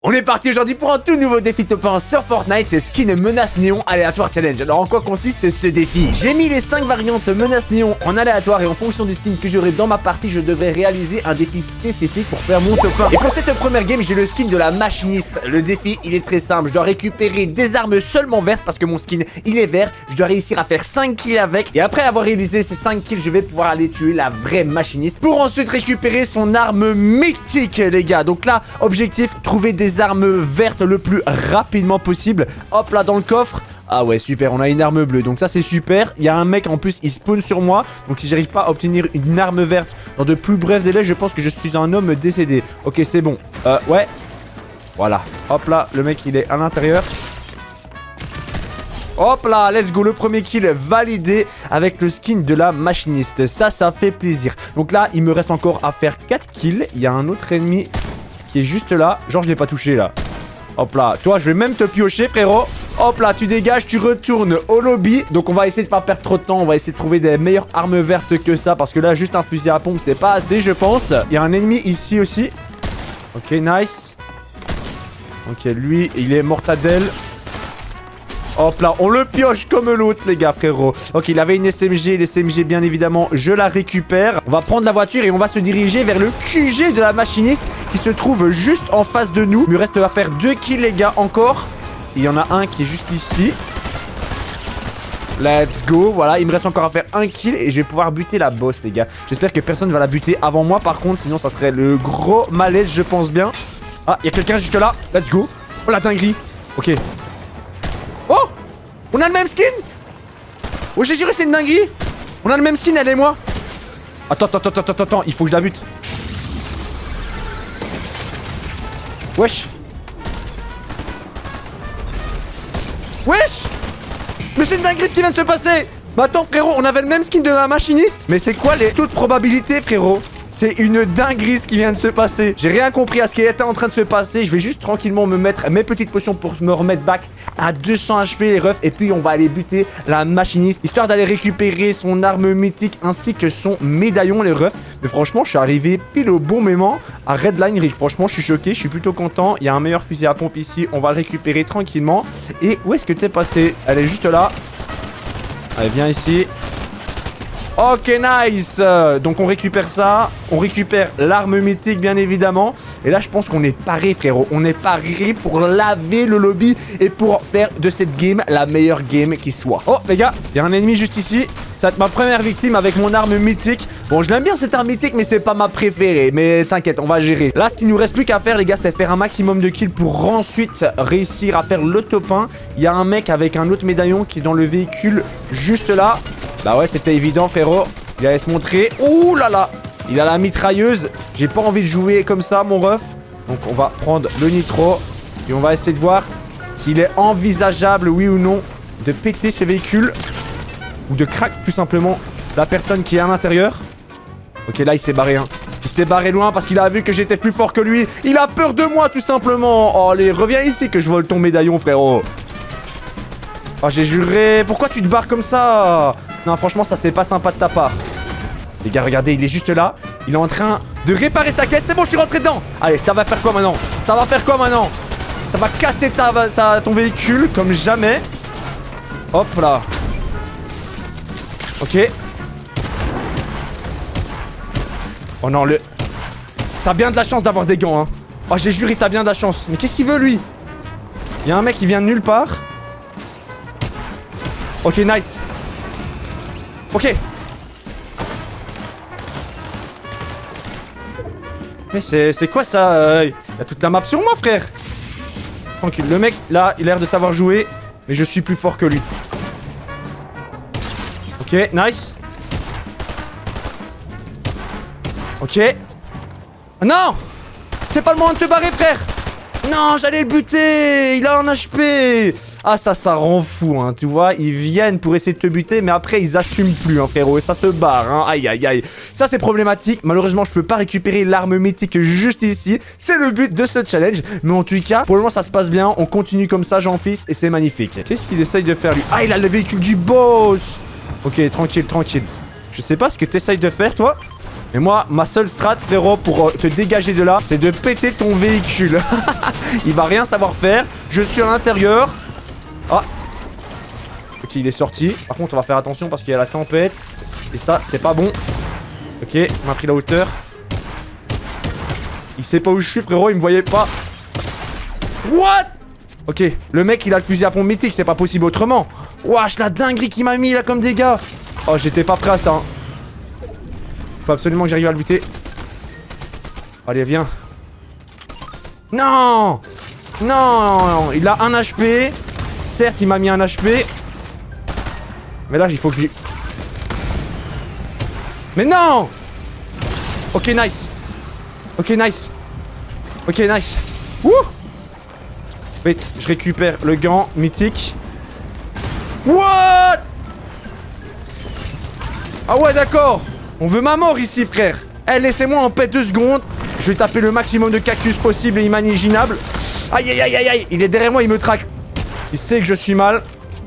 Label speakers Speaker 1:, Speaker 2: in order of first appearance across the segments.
Speaker 1: On est parti aujourd'hui pour un tout nouveau défi top 1 sur Fortnite, skin menace néon aléatoire challenge. Alors en quoi consiste ce défi? J'ai mis les 5 variantes menace néon en aléatoire et en fonction du skin que j'aurai dans ma partie, je devrais réaliser un défi spécifique pour faire mon top 1. Et pour cette première game, j'ai le skin de la machiniste. Le défi, il est très simple, je dois récupérer des armes seulement vertes parce que mon skin, il est vert. Je dois réussir à faire 5 kills avec et après avoir réalisé ces 5 kills, je vais pouvoir aller tuer la vraie machiniste pour ensuite récupérer son arme mythique, les gars. Donc là, objectif, trouver des armes vertes le plus rapidement possible. Hop là dans le coffre. Ah ouais super, on a une arme bleue, donc ça c'est super. Il y a un mec en plus, il spawn sur moi. Donc si j'arrive pas à obtenir une arme verte dans de plus brefs délais, je pense que je suis un homme décédé. Ok c'est bon, ouais. Voilà, hop là, le mec il est à l'intérieur. Hop là, let's go, le premier kill validé avec le skin de la machiniste. Ça fait plaisir. Donc là, il me reste encore à faire 4 kills. Il y a un autre ennemi qui est juste là. Genre, je l'ai pas touché là. Hop là, toi, je vais même te piocher, frérot. Hop là, tu dégages, tu retournes au lobby. Donc on va essayer de pas perdre trop de temps. On va essayer de trouver des meilleures armes vertes que ça. Parce que là, juste un fusil à pompe, c'est pas assez, je pense. Il y a un ennemi ici aussi. Ok, nice. Ok, lui, il est mortadelle. Hop là, on le pioche comme l'autre, les gars, frérot. Ok, il avait une SMG. L'SMG, bien évidemment, je la récupère. On va prendre la voiture et on va se diriger vers le QG de la machiniste qui se trouve juste en face de nous. Il me reste à faire 2 kills, les gars, encore. Il y en a un qui est juste ici. Let's go. Voilà, il me reste encore à faire 1 kill et je vais pouvoir buter la boss, les gars. J'espère que personne ne va la buter avant moi, par contre. Sinon, ça serait le gros malaise, je pense bien. Ah, il y a quelqu'un juste là. Let's go. Oh, la dinguerie. Ok. Oh! On a le même skin! Oh, j'ai juré, c'est une dinguerie! On a le même skin, elle et moi! Attends, il faut que je la bute. Wesh! Wesh! Mais c'est une dinguerie ce qui vient de se passer! Mais attends, frérot, on avait le même skin de la machiniste! Mais c'est quoi les taux de probabilité, frérot? C'est une dinguerie ce qui vient de se passer. J'ai rien compris à ce qui était en train de se passer. Je vais juste tranquillement me mettre mes petites potions pour me remettre back à 200 HP les refs. Et puis on va aller buter la machiniste, histoire d'aller récupérer son arme mythique ainsi que son médaillon les refs. Mais franchement je suis arrivé pile au bon moment à Redline Rig. Franchement je suis choqué, je suis plutôt content. Il y a un meilleur fusil à pompe ici. On va le récupérer tranquillement. Et où est-ce que t'es passé? Elle est juste là. Allez viens ici. Ok, nice. Donc on récupère ça. On récupère l'arme mythique, bien évidemment. Et là, je pense qu'on est paré, frérot. On est paré pour laver le lobby et pour faire de cette game la meilleure game qui soit. Oh, les gars, il y a un ennemi juste ici. Ça va être ma première victime avec mon arme mythique. Bon, je l'aime bien cette arme mythique, mais c'est pas ma préférée. Mais t'inquiète, on va gérer. Là, ce qu'il nous reste plus qu'à faire, les gars, c'est faire un maximum de kills pour ensuite réussir à faire le top 1. Il y a un mec avec un autre médaillon qui est dans le véhicule juste là. Bah ouais, c'était évident, frérot. Il allait se montrer. Ouh là là. Il a la mitrailleuse. J'ai pas envie de jouer comme ça, mon ref. Donc, on va prendre le nitro. Et on va essayer de voir s'il est envisageable, oui ou non, de péter ce véhicule. Ou de crack, tout simplement, la personne qui est à l'intérieur. Ok, là, il s'est barré, hein. Il s'est barré loin parce qu'il a vu que j'étais plus fort que lui. Il a peur de moi, tout simplement. Oh, allez, reviens ici que je vole ton médaillon, frérot. Oh, j'ai juré. Pourquoi tu te barres comme ça? Non, franchement, ça, c'est pas sympa de ta part. Les gars, regardez, il est juste là. Il est en train de réparer sa caisse. C'est bon, je suis rentré dedans. Allez, ça va faire quoi maintenant? Ça va faire quoi maintenant? Ça va casser ton véhicule comme jamais. Hop là. Ok. Oh non, le... T'as bien de la chance d'avoir des gants, hein. Oh, j'ai juré, t'as bien de la chance. Mais qu'est-ce qu'il veut, lui? Il y a un mec qui vient de nulle part. Ok, nice. Ok. Mais c'est quoi ça? Il y a toute la map sur moi, frère. Tranquille, le mec, là, il a l'air de savoir jouer. Mais je suis plus fort que lui. Ok, nice. Ok. Non! C'est pas le moment de te barrer, frère! Non, j'allais le buter! Il a un HP! Ah, ça rend fou, hein, tu vois. Ils viennent pour essayer de te buter, mais après, ils assument plus, hein, frérot. Et ça se barre, hein. Aïe, aïe, aïe. Ça, c'est problématique. Malheureusement, je peux pas récupérer l'arme mythique juste ici. C'est le but de ce challenge. Mais en tout cas, pour le moment, ça se passe bien. On continue comme ça, Jean-Fils, et c'est magnifique. Qu'est-ce qu'il essaye de faire, lui? Ah, il a le véhicule du boss! Ok, tranquille, tranquille. Je sais pas ce que t'essayes de faire, toi. Mais moi, ma seule strat, frérot, pour te dégager de là, c'est de péter ton véhicule. Il va rien savoir faire. Je suis à l'intérieur. Ah. Ok, il est sorti. Par contre, on va faire attention parce qu'il y a la tempête. Et ça, c'est pas bon. Ok, on a pris la hauteur. Il sait pas où je suis, frérot, il me voyait pas. What? Ok, le mec, il a le fusil à pompe mythique, c'est pas possible autrement. Wesh, la dinguerie qu'il m'a mis là comme dégâts. Oh, j'étais pas prêt à ça. Hein. Faut absolument que j'arrive à le buter. Allez, viens. Non! Non! Il a un HP. Certes, il m'a mis un HP. Mais là, il faut que je... Mais non! Ok, nice. Ok, nice. Ok, nice. Wouh! Vite, je récupère le gant mythique. What? Ah ouais, d'accord. On veut ma mort ici, frère. Eh, laissez-moi en paix 2 secondes. Je vais taper le maximum de cactus possible et imaginable. Aïe, aïe, aïe, aïe, aïe. Il est derrière moi, il me traque. Il sait que je suis mal.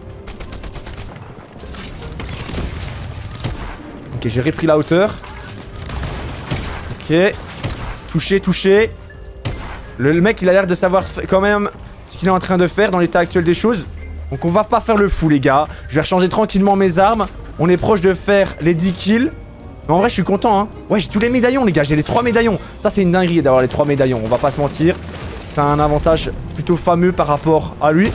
Speaker 1: Ok, j'ai repris la hauteur. Ok. Touché, touché. Le mec, il a l'air de savoir quand même ce qu'il est en train de faire dans l'état actuel des choses. Donc on va pas faire le fou, les gars. Je vais rechanger tranquillement mes armes. On est proche de faire les 10 kills. Mais en vrai, je suis content, hein. Ouais, j'ai tous les médaillons, les gars. J'ai les 3 médaillons. Ça, c'est une dinguerie d'avoir les 3 médaillons. On va pas se mentir. C'est un avantage plutôt fameux par rapport à lui.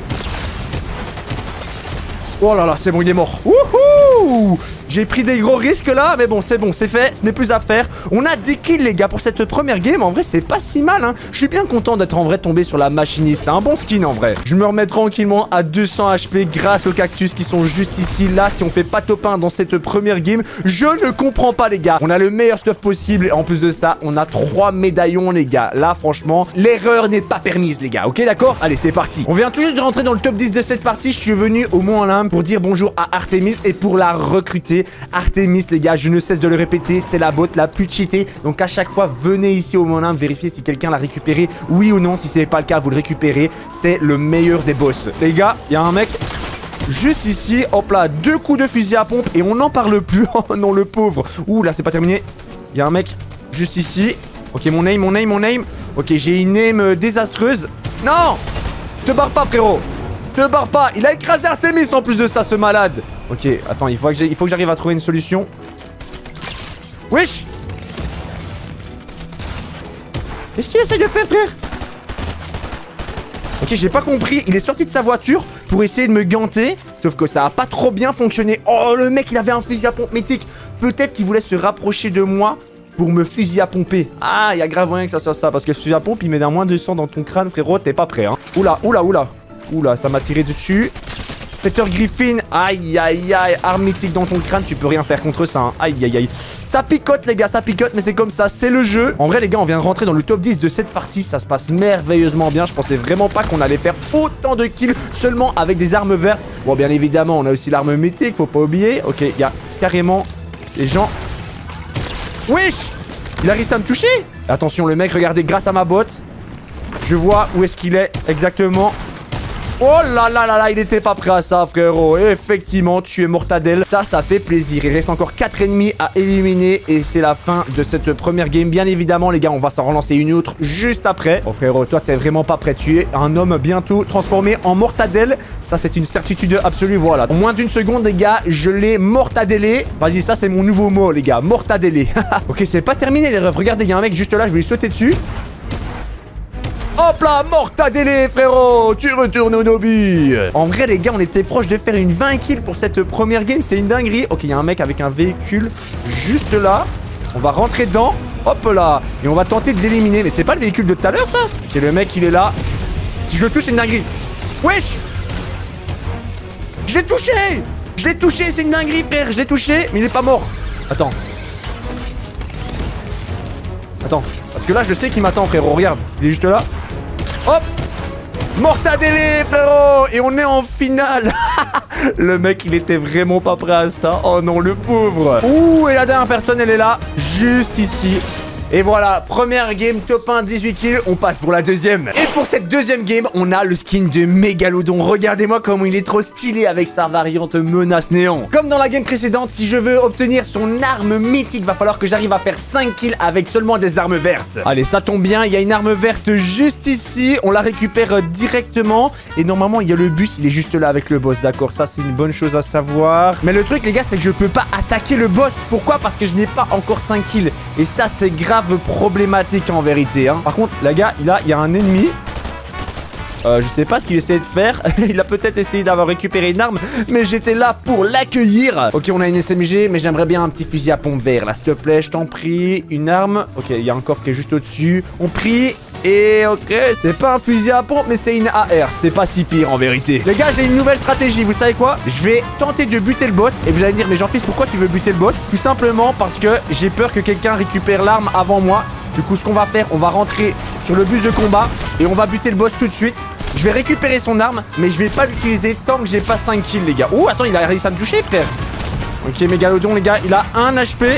Speaker 1: Oh là là, c'est bon, il est mort. Wouhou! J'ai pris des gros risques là, mais bon, c'est fait, ce n'est plus à faire. On a 10 kills, les gars, pour cette première game. En vrai, c'est pas si mal, hein. Je suis bien content d'être en vrai tombé sur la machiniste. C'est un bon skin, en vrai. Je me remets tranquillement à 200 HP grâce aux cactus qui sont juste ici. Là, si on fait pas top 1 dans cette première game, je ne comprends pas, les gars. On a le meilleur stuff possible. Et en plus de ça, on a 3 médaillons, les gars. Là, franchement, l'erreur n'est pas permise, les gars. Ok, d'accord? Allez, c'est parti. On vient tout juste de rentrer dans le top 10 de cette partie. Je suis venu au Mont Olympe pour dire bonjour à Artemis et pour la recruter. Artemis, les gars, je ne cesse de le répéter, c'est la bot la plus cheatée. Donc à chaque fois, venez ici au Mont Olympe, vérifier si quelqu'un l'a récupéré, oui ou non. Si ce n'est pas le cas, vous le récupérez. C'est le meilleur des boss. Les gars, il y a un mec juste ici. Hop là, 2 coups de fusil à pompe et on n'en parle plus. Oh non, le pauvre. Ouh, là, c'est pas terminé. Il y a un mec juste ici. Ok, mon aim. Ok, j'ai une aim désastreuse. Non! Te barre pas, frérot. Te barre pas. Il a écrasé Artemis en plus de ça, ce malade. Ok, attends, il faut que j'arrive à trouver une solution. Wesh! Qu'est-ce qu'il essaie de faire, frère? Ok, j'ai pas compris. Il est sorti de sa voiture pour essayer de me ganter. Sauf que ça a pas trop bien fonctionné. Oh, le mec, il avait un fusil à pompe mythique. Peut-être qu'il voulait se rapprocher de moi pour me fusil à pomper. Ah, il y a grave moyen que ça soit ça. Parce que le fusil à pompe, il met d'un moins 200 dans ton crâne, frérot. T'es pas prêt, hein. Oula. Oula, ça m'a tiré dessus. Peter Griffin, aïe aïe aïe, arme mythique dans ton crâne, tu peux rien faire contre ça, hein. Aïe aïe aïe. Ça picote, les gars, ça picote, mais c'est comme ça, c'est le jeu. En vrai, les gars, on vient de rentrer dans le top 10 de cette partie, ça se passe merveilleusement bien. Je pensais vraiment pas qu'on allait faire autant de kills seulement avec des armes vertes. Bon, bien évidemment, on a aussi l'arme mythique, faut pas oublier. Ok, il y a carrément les gens. Wesh! Il a réussi à me toucher. Attention, le mec, regardez, grâce à ma botte, je vois où est-ce qu'il est exactement. Oh là là là là, il était pas prêt à ça, frérot. Et effectivement, tu es mortadelle. Ça fait plaisir. Il reste encore 4 ennemis à éliminer. Et c'est la fin de cette première game. Bien évidemment, les gars, on va s'en relancer une autre juste après. Oh, frérot, toi, t'es vraiment pas prêt. Tu es un homme bientôt transformé en mortadelle. Ça, c'est une certitude absolue. Voilà. En moins d'une seconde, les gars, je l'ai mortadellé. Vas-y, ça, c'est mon nouveau mot, les gars. Mortadellé. Ok, c'est pas terminé, les refs. Regardez, il y a un mec juste là. Je vais lui sauter dessus. Hop là, mortadellé, frérot. Tu retournes au lobby. En vrai, les gars, on était proche de faire une 20 kills pour cette première game. C'est une dinguerie. Ok, il y a un mec avec un véhicule juste là. On va rentrer dedans. Hop là. Et on va tenter de l'éliminer. Mais c'est pas le véhicule de tout à l'heure, ça? Ok, le mec, il est là. Si je le touche, c'est une dinguerie. Wesh! Je l'ai touché! Je l'ai touché, c'est une dinguerie, frère. Je l'ai touché, mais il est pas mort. Attends. Parce que là, je sais qu'il m'attend, frérot. Regarde, il est juste là. Hop! Mortadellé, frérot! Et on est en finale. Le mec, il était vraiment pas prêt à ça. Oh non, le pauvre. Ouh, et la dernière personne, elle est là. Juste ici. Et voilà, première game top 1, 18 kills, on passe pour la deuxième. Et pour cette deuxième game, on a le skin de Mégalodon. Regardez-moi comment il est trop stylé avec sa variante menace néant. Comme dans la game précédente, si je veux obtenir son arme mythique, va falloir que j'arrive à faire 5 kills avec seulement des armes vertes. Allez, ça tombe bien, il y a une arme verte juste ici, on la récupère directement. Et normalement, il y a le bus, il est juste là avec le boss, d'accord, ça c'est une bonne chose à savoir. Mais le truc les gars, c'est que je peux pas attaquer le boss. Pourquoi? Parce que je n'ai pas encore 5 kills. Et ça c'est grave problématique en vérité hein. Par contre, les gars, il y a un ennemi. Je sais pas ce qu'il essayait de faire. Il a peut-être essayé d'avoir récupéré une arme, mais j'étais là pour l'accueillir. Ok, on a une SMG, mais j'aimerais bien un petit fusil à pompe vert. Là, s'il te plaît, je t'en prie. Une arme. Ok, il y a un coffre qui est juste au-dessus. On prie. Et ok, c'est pas un fusil à pompe, mais c'est une AR. C'est pas si pire en vérité. Les gars, j'ai une nouvelle stratégie. Vous savez quoi? Je vais tenter de buter le boss. Et vous allez me dire, mais Jean-Fils, pourquoi tu veux buter le boss? Tout simplement parce que j'ai peur que quelqu'un récupère l'arme avant moi. Du coup, ce qu'on va faire, on va rentrer sur le bus de combat et on va buter le boss tout de suite. Je vais récupérer son arme, mais je vais pas l'utiliser tant que j'ai pas 5 kills, les gars. Ouh, attends, il a réussi à me toucher, frère. Ok, Mégalodon, les gars, il a 1 HP.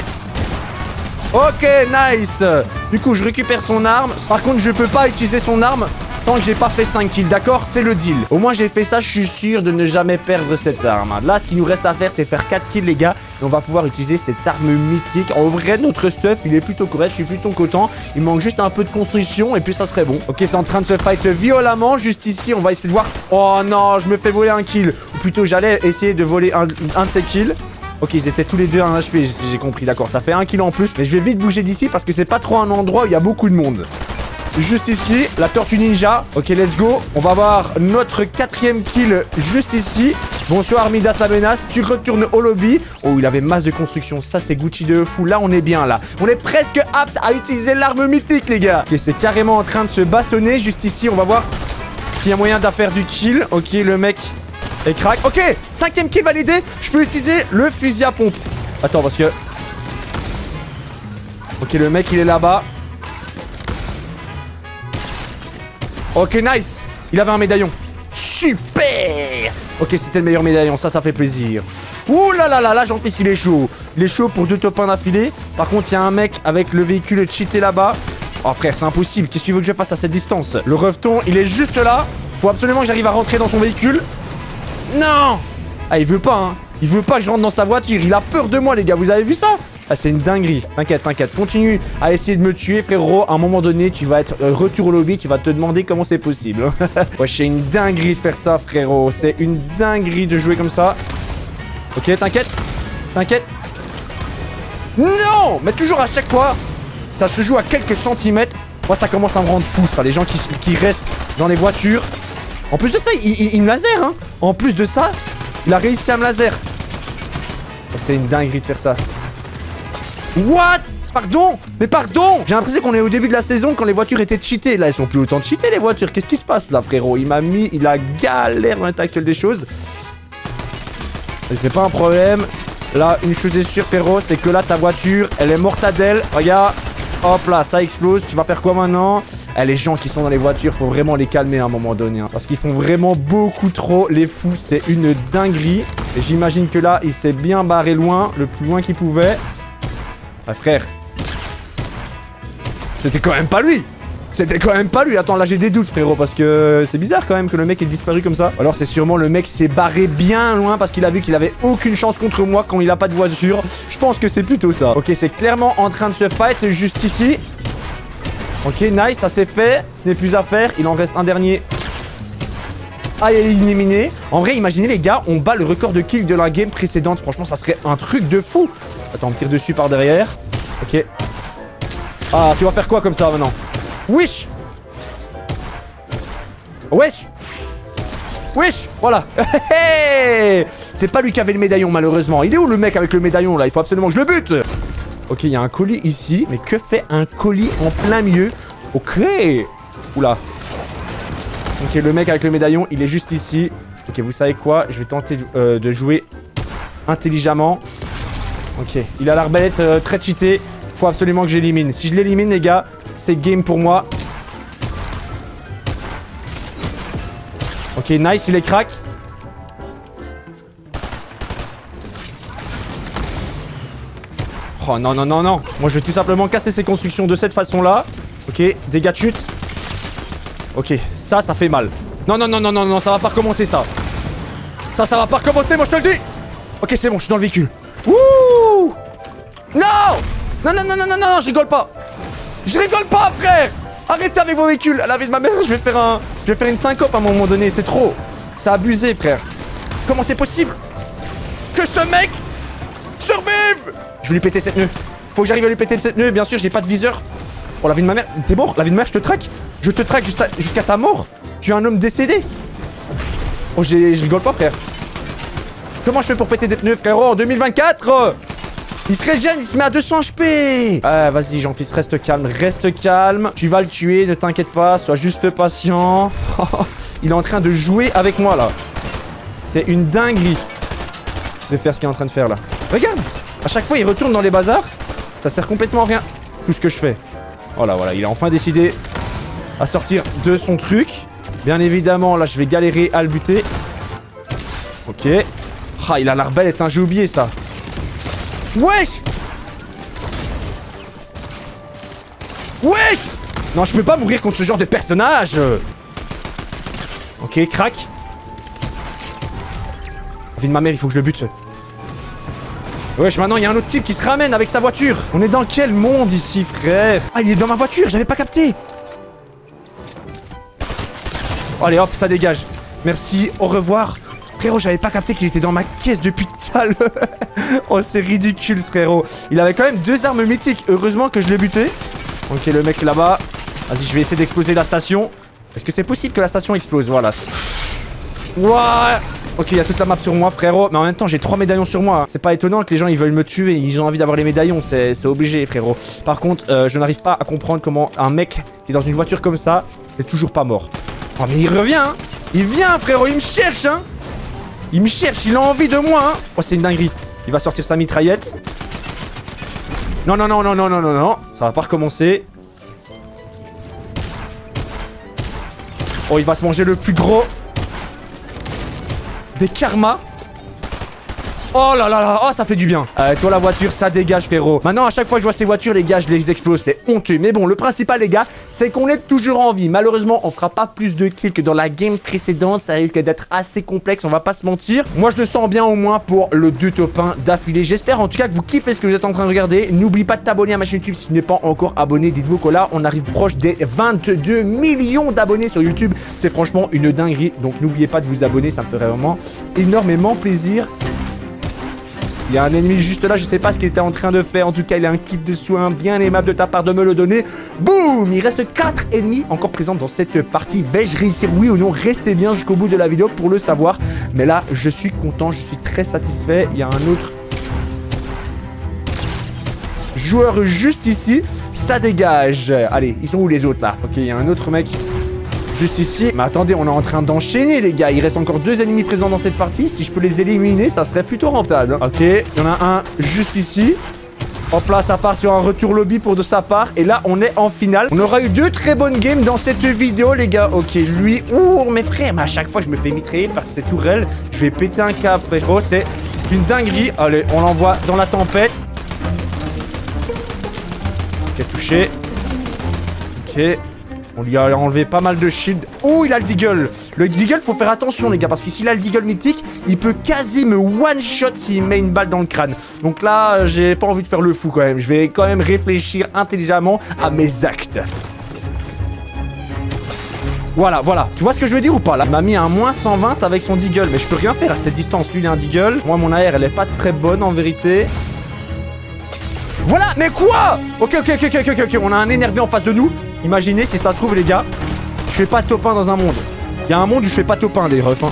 Speaker 1: Ok, nice. Du coup, je récupère son arme. Par contre, je peux pas utiliser son arme tant que j'ai pas fait 5 kills, d'accord? C'est le deal. Au moins, j'ai fait ça, je suis sûr de ne jamais perdre cette arme. Là, ce qu'il nous reste à faire, c'est faire 4 kills, les gars. Et on va pouvoir utiliser cette arme mythique. En vrai, notre stuff, il est plutôt correct. Je suis plutôt content. Il manque juste un peu de construction et puis ça serait bon. Ok, c'est en train de se fight violemment. Juste ici, on va essayer de voir. Oh non, je me fais voler un kill. Ou plutôt, j'allais essayer de voler un de ces kills. Ok, ils étaient tous les deux à 1 HP, si j'ai compris, d'accord. Ça fait 1 kill en plus. Mais je vais vite bouger d'ici parce que c'est pas trop un endroit où il y a beaucoup de monde. Juste ici, la tortue ninja. Ok, let's go. On va voir notre 4e kill juste ici. Bonsoir Midas la menace. Tu retournes au lobby. Oh, il avait masse de construction. Ça, c'est Gucci de fou. Là, on est bien, là. On est presque apte à utiliser l'arme mythique, les gars. Ok, c'est carrément en train de se bastonner. Juste ici, on va voir s'il y a moyen d'en faire du kill. Ok, le mec est crack. Ok, 5e kill validé. Je peux utiliser le fusil à pompe. Attends, parce que... Ok, le mec, il est là-bas. Ok, nice. Il avait un médaillon. Super. Ok, c'était le meilleur médaillon. Ça fait plaisir. Ouh là là là là, Jean-Fils, il est chaud. Il est chaud pour 2 top 1 d'affilée. Par contre, il y a un mec avec le véhicule cheaté là-bas. Oh frère, c'est impossible. Qu'est-ce que tu veux que je fasse à cette distance? Le revton, il est juste là. Faut absolument que j'arrive à rentrer dans son véhicule. Non. Ah, il veut pas, hein. Il veut pas que je rentre dans sa voiture. Il a peur de moi, les gars. Vous avez vu ça? Ah, c'est une dinguerie. T'inquiète, t'inquiète. Continue à essayer de me tuer, frérot. À un moment donné, tu vas être retour au lobby. Tu vas te demander comment c'est possible. Ouais, c'est une dinguerie de faire ça, frérot. C'est une dinguerie de jouer comme ça. Ok, t'inquiète. T'inquiète. Non. Mais toujours à chaque fois, ça se joue à quelques centimètres. Moi, ça commence à me rendre fou, ça. Les gens qui restent dans les voitures. En plus de ça, il me laser, hein. En plus de ça, il a réussi à me laser. Oh, c'est une dinguerie de faire ça. What? Pardon? Mais pardon! J'ai l'impression qu'on est au début de la saison quand les voitures étaient cheatées. Là, elles sont plus autant de cheatées, les voitures. Qu'est-ce qui se passe là, frérot? Il a galère dans l'état actuel des choses. Mais c'est pas un problème. Là, une chose est sûre, frérot, c'est que là, ta voiture, elle est mortadelle. Regarde. Hop là, ça explose. Tu vas faire quoi maintenant? Les gens qui sont dans les voitures, faut vraiment les calmer à un moment donné. Hein, parce qu'ils font vraiment beaucoup trop les fous. C'est une dinguerie. Et j'imagine que là, il s'est bien barré loin. Le plus loin qu'il pouvait. Ah frère, c'était quand même pas lui. C'était quand même pas lui. Attends, là j'ai des doutes, frérot, parce que c'est bizarre quand même que le mec ait disparu comme ça. Alors c'est sûrement le mec s'est barré bien loin parce qu'il a vu qu'il avait aucune chance contre moi quand il a pas de voiture. Je pense que c'est plutôt ça. Ok, c'est clairement en train de se fight juste ici. Ok, nice, ça c'est fait. Ce n'est plus à faire. Il en reste un dernier. Ah, il est éliminé. En vrai, imaginez les gars, on bat le record de kill de la game précédente. Franchement, ça serait un truc de fou. Attends, on me tire dessus par derrière. Ok. Ah, tu vas faire quoi comme ça maintenant? Wesh. Wesh. Wesh. Voilà. C'est pas lui qui avait le médaillon, malheureusement. Il est où le mec avec le médaillon là? Il faut absolument que je le bute. Ok, il y a un colis ici. Mais que fait un colis en plein milieu? Ok. Oula. Ok, le mec avec le médaillon, il est juste ici. Ok, vous savez quoi? Je vais tenter de jouer intelligemment. Ok, il a l'arbalète très cheatée. Faut absolument que j'élimine. Si je l'élimine, les gars, c'est game pour moi. Ok, nice, il est crack. Oh non, non, non, non. Moi, je vais tout simplement casser ces constructions de cette façon-là. Ok, dégâts de chute. Ok, ça fait mal. Non, non, non, non, non, non, ça va pas recommencer, ça. Ça va pas recommencer, moi, je te le dis. Ok, c'est bon, je suis dans le véhicule. Wouh! Non! Non, non, non, non, non, non, je rigole pas. Je rigole pas, frère. Arrêtez avec vos véhicules. À la vie de ma mère, je vais faire une syncope à un moment donné. C'est trop. C'est abusé, frère. Comment c'est possible que ce mec survive? Je vais lui péter cette nœud. Faut que j'arrive à lui péter cette nœud. Bien sûr, j'ai pas de viseur. Oh, la vie de ma mère. T'es mort? La vie de ma mère, je te traque. Je te traque jusqu'à ta mort. Tu es un homme décédé. Oh, je rigole pas, frère. Comment je fais pour péter des pneus, frérot, en 2024? Il se régène, il se met à 200 HP. Vas-y, Jean-Fils, reste calme, reste calme. Tu vas le tuer, ne t'inquiète pas, sois juste patient. Il est en train de jouer avec moi, là. C'est une dinguerie de faire ce qu'il est en train de faire, là. Regarde, à chaque fois, il retourne dans les bazars. Ça sert complètement à rien, tout ce que je fais. Voilà, voilà, il a enfin décidé à sortir de son truc. Bien évidemment, là, je vais galérer à le buter. Ok. Ah, il a l'arbalète, hein, j'ai oublié ça. Wesh! Wesh! Non, je peux pas mourir contre ce genre de personnage. Ok, crac. Vie de ma mère, il faut que je le bute. Wesh, maintenant, il y a un autre type qui se ramène avec sa voiture. On est dans quel monde ici, frère? Ah, il est dans ma voiture, j'avais pas capté. Allez, hop, ça dégage. Merci, au revoir. Frérot, j'avais pas capté qu'il était dans ma caisse depuis tout à l'heure. Oh, c'est ridicule, frérot. Il avait quand même 2 armes mythiques. Heureusement que je l'ai buté. Ok, le mec là-bas. Vas-y, je vais essayer d'exploser la station. Est-ce que c'est possible que la station explose? Voilà. Ouais. Ok, il y a toute la map sur moi, frérot. Mais en même temps, j'ai 3 médaillons sur moi. C'est pas étonnant que les gens, ils veulent me tuer. Ils ont envie d'avoir les médaillons. C'est obligé, frérot. Par contre, je n'arrive pas à comprendre comment un mec qui est dans une voiture comme ça est toujours pas mort. Oh, mais il revient, hein. Il vient, frérot. Il me cherche, hein. Il me cherche, il a envie de moi, hein. Oh, c'est une dinguerie. Il va sortir sa mitraillette. Non, non, non, non, non, non, non, non. Ça va pas recommencer. Oh, il va se manger le plus gros des karmas. Oh là là là, oh ça fait du bien. Toi la voiture, ça dégage, frérot. Maintenant, à chaque fois que je vois ces voitures, les gars, je les explose. C'est honteux. Mais bon, le principal, les gars, c'est qu'on est toujours en vie. Malheureusement, on fera pas plus de kills que dans la game précédente. Ça risque d'être assez complexe, on va pas se mentir. Moi, je le sens bien au moins pour le 2 top 1 d'affilée. J'espère en tout cas que vous kiffez ce que vous êtes en train de regarder. N'oublie pas de t'abonner à ma chaîne YouTube si tu n'es pas encore abonné. Dites-vous que là, on arrive proche des 22 millions d'abonnés sur YouTube. C'est franchement une dinguerie. Donc, n'oubliez pas de vous abonner. Ça me ferait vraiment énormément plaisir. Il y a un ennemi juste là, je sais pas ce qu'il était en train de faire. En tout cas, il a un kit de soins bien aimable de ta part de me le donner. Boum! Il reste 4 ennemis encore présents dans cette partie. Vais-je réussir, oui ou non? Restez bien jusqu'au bout de la vidéo pour le savoir. Mais là, je suis content, je suis très satisfait. Il y a un autre joueur juste ici. Ça dégage. Allez, ils sont où les autres là? Ok, il y a un autre mec juste ici. Mais attendez, on est en train d'enchaîner, les gars. Il reste encore 2 ennemis présents dans cette partie. Si je peux les éliminer, ça serait plutôt rentable. Ok, il y en a un juste ici. Hop là, ça part sur un retour lobby pour de sa part. Et là, on est en finale. On aura eu 2 très bonnes games dans cette vidéo, les gars. Ok, lui... Ouh, mes frères, mais à chaque fois, je me fais mitrailler par ces tourelles. Je vais péter un câble, frérot. C'est une dinguerie. Allez, on l'envoie dans la tempête. Ok, touché. Ok. On lui a enlevé pas mal de shield. Oh, il a le deagle. Le deagle, faut faire attention, les gars, parce que s'il a le deagle mythique, il peut quasi me one-shot s'il met une balle dans le crâne. Donc là, j'ai pas envie de faire le fou quand même. Je vais quand même réfléchir intelligemment à mes actes. Voilà, voilà. Tu vois ce que je veux dire ou pas là? Il m'a mis un moins 120 avec son deagle, mais je peux rien faire à cette distance. Lui, il a un deagle. Moi, mon AR, elle est pas très bonne en vérité. Voilà, mais quoi? Ok, on a un énervé en face de nous. Imaginez si ça se trouve, les gars, je fais pas top 1 dans un monde. Il y a un monde où je fais pas top 1, les refs, hein.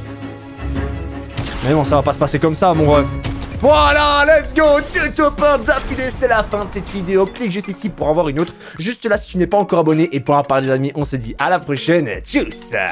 Speaker 1: Mais non, ça va pas se passer comme ça, mon ref. Voilà, let's go, 2 top 1 d'affilée, c'est la fin de cette vidéo. Clique juste ici pour en voir une autre. Juste là si tu n'es pas encore abonné. Et pour en parler, les amis, on se dit à la prochaine. Tchuss.